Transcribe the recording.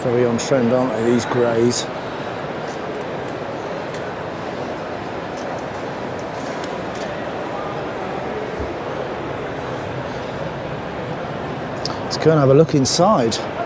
Very on trend, aren't they, these greys? Let's go and have a look inside.